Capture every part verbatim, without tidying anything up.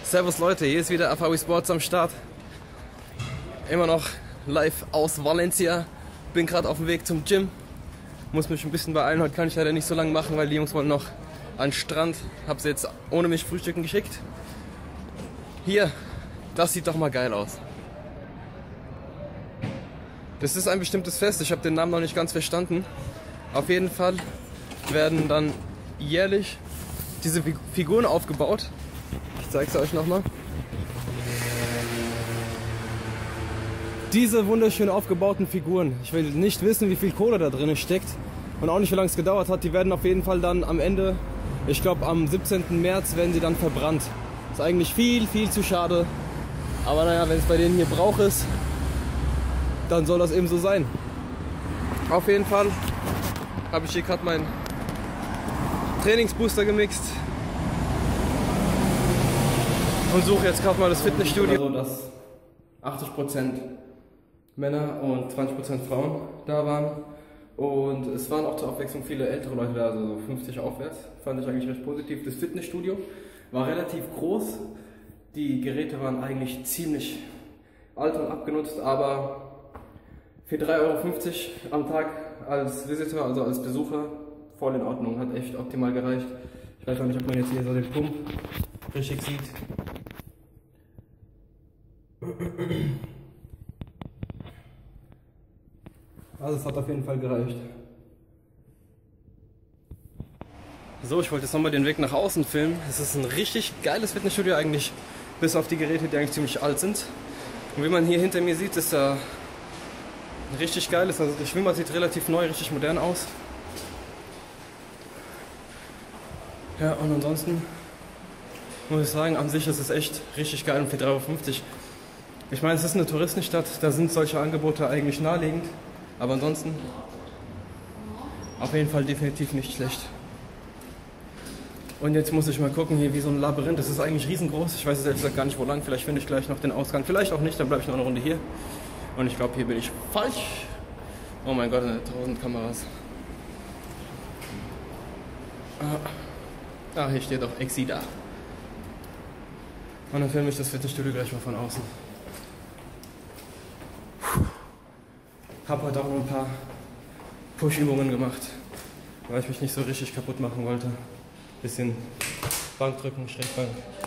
Servus Leute, hier ist wieder A V E Sports am Start. Immer noch live aus Valencia. Bin gerade auf dem Weg zum Gym. Muss mich ein bisschen beeilen, heute kann ich leider nicht so lange machen, weil die Jungs wollen noch an den Strand. Hab sie jetzt ohne mich frühstücken geschickt. Hier, das sieht doch mal geil aus. Das ist ein bestimmtes Fest, ich habe den Namen noch nicht ganz verstanden. Auf jeden Fall werden dann jährlich diese Figuren aufgebaut. Ich zeige es euch nochmal. Diese wunderschön aufgebauten Figuren. Ich will nicht wissen, wie viel Kohle da drin steckt und auch nicht, wie lange es gedauert hat. Die werden auf jeden Fall dann am Ende, ich glaube am siebzehnten März, werden sie dann verbrannt. Ist eigentlich viel, viel zu schade. Aber naja, wenn es bei denen hier Brauch ist, dann soll das eben so sein. Auf jeden Fall habe ich hier gerade meinen Trainingsbooster gemixt und suche jetzt gerade mal das Fitnessstudio. Also, dass achtzig Prozent Männer und zwanzig Prozent Frauen da waren. Und es waren auch zur Abwechslung viele ältere Leute da, also so fünfzig aufwärts. Fand ich eigentlich recht positiv. Das Fitnessstudio war relativ groß. Die Geräte waren eigentlich ziemlich alt und abgenutzt, aber für drei Euro fünfzig am Tag als Visitor, also als Besucher, voll in Ordnung. Hat echt optimal gereicht. Ich weiß auch nicht, ob man jetzt hier so den Pump richtig sieht. Also es hat auf jeden Fall gereicht. So, ich wollte jetzt nochmal den Weg nach außen filmen. Es ist ein richtig geiles Fitnessstudio eigentlich, bis auf die Geräte, die eigentlich ziemlich alt sind. Und wie man hier hinter mir sieht, ist da richtig geiles. Also das Schwimmbad sieht relativ neu, richtig modern aus. Ja, und ansonsten muss ich sagen, an sich ist es echt richtig geil und für drei Euro fünfzig. Ich meine, es ist eine Touristenstadt, da sind solche Angebote eigentlich naheliegend. Aber ansonsten auf jeden Fall definitiv nicht schlecht. Und jetzt muss ich mal gucken, hier wie so ein Labyrinth. Das ist eigentlich riesengroß. Ich weiß jetzt ehrlich gesagt gar nicht wo lang. Vielleicht finde ich gleich noch den Ausgang. Vielleicht auch nicht, dann bleibe ich noch eine Runde hier. Und ich glaube, hier bin ich falsch. Oh mein Gott, tausend Kameras. Ah, hier steht doch Exida. Und dann filme ich das Fitnessstudio gleich mal von außen. Habe heute auch noch ein paar Push-Übungen gemacht, weil ich mich nicht so richtig kaputt machen wollte. Bisschen Bankdrücken, Schrägbank.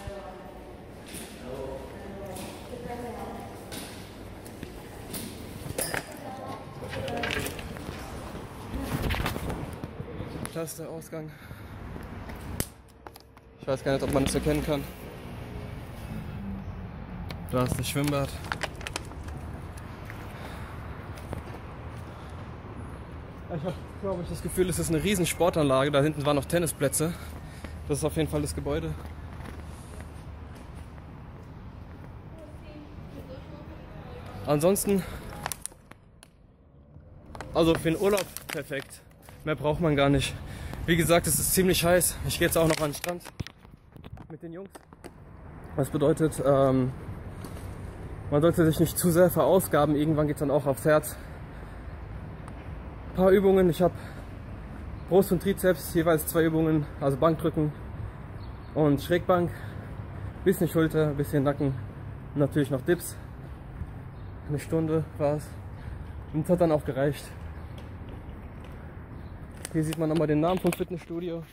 Das ist der Ausgang. Ich weiß gar nicht, ob man es erkennen kann. Da ist das Schwimmbad. Ich habe, glaube ich, das Gefühl, es ist eine riesen Sportanlage. Da hinten waren noch Tennisplätze. Das ist auf jeden Fall das Gebäude. Ansonsten, also für den Urlaub perfekt. Mehr braucht man gar nicht. Wie gesagt, es ist ziemlich heiß. Ich gehe jetzt auch noch an den Strand mit den Jungs. Das bedeutet, ähm, man sollte sich nicht zu sehr verausgaben. Irgendwann geht es dann auch aufs Herz. Ein paar Übungen. Ich habe Brust und Trizeps, jeweils zwei Übungen, also Bankdrücken und Schrägbank. Bisschen Schulter, bisschen Nacken und natürlich noch Dips. Eine Stunde war es. Und es hat dann auch gereicht. Hier sieht man nochmal den Namen vom Fitnessstudio.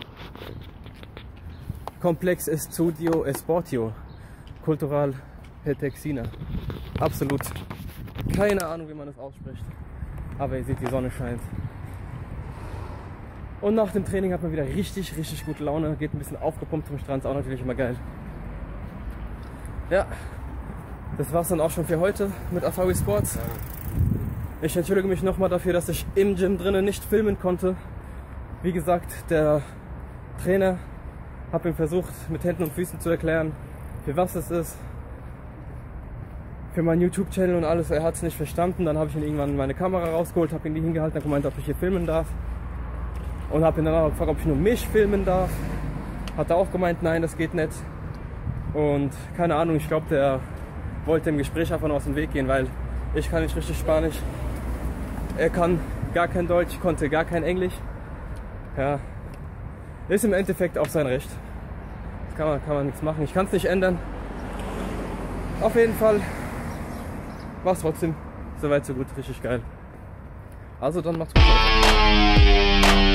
Complex Estudio Esportio Cultural Petexina. Absolut keine Ahnung, wie man das ausspricht. Aber ihr seht, die Sonne scheint. Und nach dem Training hat man wieder richtig, richtig gute Laune. Geht ein bisschen aufgepumpt zum Strand, ist auch natürlich immer geil. Ja, das war's dann auch schon für heute mit A V E Sports. Ich entschuldige mich nochmal dafür, dass ich im Gym drinnen nicht filmen konnte. Wie gesagt, der Trainer hat ihm versucht, mit Händen und Füßen zu erklären, für was es ist. Für meinen YouTube-Channel und alles, er hat es nicht verstanden. Dann habe ich ihn irgendwann meine Kamera rausgeholt, habe ihn die hingehalten, habe gemeint, ob ich hier filmen darf. Und habe ihn dann auch gefragt, ob ich nur mich filmen darf. Hat er auch gemeint, nein, das geht nicht. Und keine Ahnung, ich glaube, der wollte im Gespräch einfach nur aus dem Weg gehen, weil ich kann nicht richtig Spanisch. Er kann gar kein Deutsch, konnte gar kein Englisch. Ja, ist im Endeffekt auch sein Recht. kann man, kann man nichts machen. Ich kann es nicht ändern. Auf jeden Fall war es trotzdem soweit so gut, richtig geil. Also dann macht's gut.